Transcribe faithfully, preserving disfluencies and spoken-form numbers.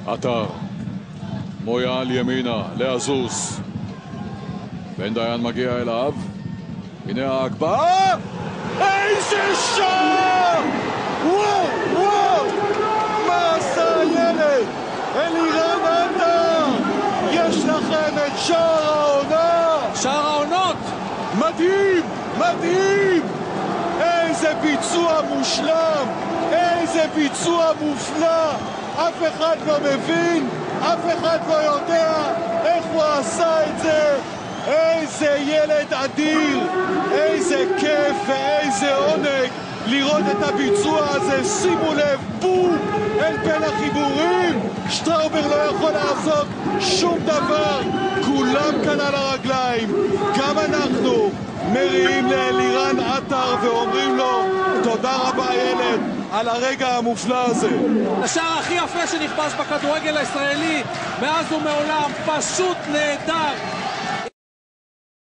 עטר, מויאל ימינה לעזוז, בן דיין מגיע אליו, הנה ההגבהה, איזה שער! וואו וואו, מה עשה הילד? אלירן עטר, יש לכם את שער העונה, שער העונות, מדהים, מדהים, איזה ביצוע מושלם, איזה ביצוע מופלא, אף אחד לא מבין, אף אחד לא יודע איך הוא עשה את זה. איזה ילד אדיר, איזה כיף ואיזה עונג לראות את הביצוע הזה. שימו לב, בום, אל בין החיבורים, שטראובר לא יכול לעשות שום דבר, כולם כאן על הרגליים, גם אנחנו מריעים לאלירן עטר ואומרים לו תודה רבה ילד על הרגע המופלא הזה. השער הכי יפה שנכבש בכדורגל הישראלי מאז ומעולם, פשוט נהדר.